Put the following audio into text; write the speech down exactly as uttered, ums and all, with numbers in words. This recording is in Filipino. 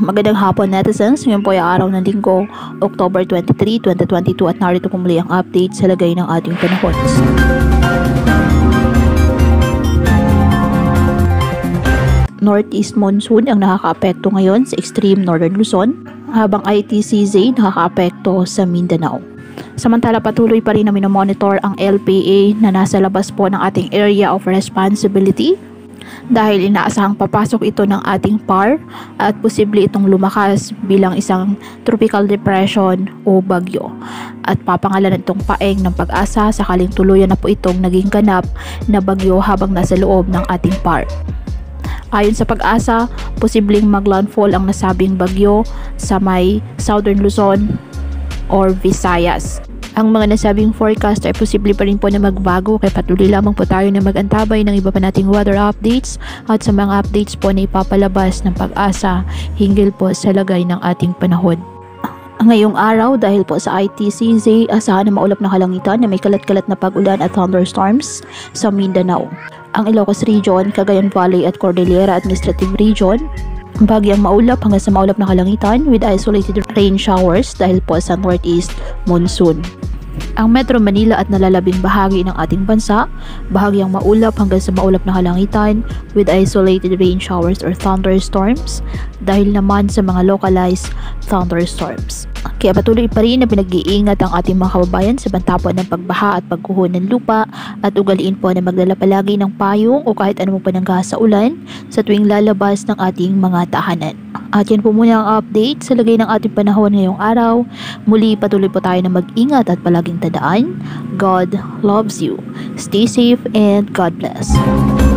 Magandang hapon netizens, ngayon po ay araw ng linggo, October twenty-three, twenty twenty-two at narito po muli ang update sa lagay ng ating panahon. Northeast monsoon ang nakakaapekto ngayon sa extreme northern Luzon, habang I T C Z nakakaapekto sa Mindanao. Samantala patuloy pa rin na minomonitor ang L P A na nasa labas po ng ating area of responsibility dahil inaasahang papasok ito ng ating P A R at posible itong lumakas bilang isang tropical depression o bagyo at papangalanan itong paeng ng Pag-asa sakaling tuluyan na po itong naging ganap na bagyo habang nasa loob ng ating P A R. Ayon sa Pag-asa, posibleng maglandfall ang nasabing bagyo sa may Southern Luzon or Visayas. Ang mga nasabing forecast ay posible pa rin po na magbago, kaya patuloy lamang po tayo na mag-antabay ng iba pa nating weather updates at sa mga updates po na ipapalabas ng Pag-asa hinggil po sa lagay ng ating panahon. Ngayong araw dahil po sa I T C Z, asahan na maulap na kalangitan na may kalat-kalat na pag-ulan at thunderstorms sa Mindanao. Ang Ilocos Region, Cagayan Valley at Cordillera Administrative Region, bagyang maulap hanggang sa maulap na kalangitan with isolated rain showers dahil po sa northeast monsoon. Ang Metro Manila at nalalabing bahagi ng ating bansa, bahagyang maulap hanggang sa maulap na kalangitan with isolated rain showers or thunderstorms dahil naman sa mga localized thunderstorms. Kaya patuloy pa rin na pinag-iingat ang ating mga kababayan sa bantapon ng pagbaha at pagguho ng lupa at ugaliin po na magdala palagi ng payong o kahit anumang panangga sa ulan sa tuwing lalabas ng ating mga tahanan. At yan po muna ang update sa lagay ng ating panahon ngayong araw. Muli patuloy po tayo na mag-ingat at palaging tandaan, God loves you. Stay safe and God bless.